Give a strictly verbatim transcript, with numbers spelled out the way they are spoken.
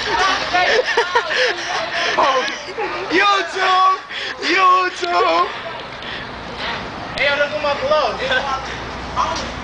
Oh, YouTube! YouTube! Hey, yo, look at my gloves.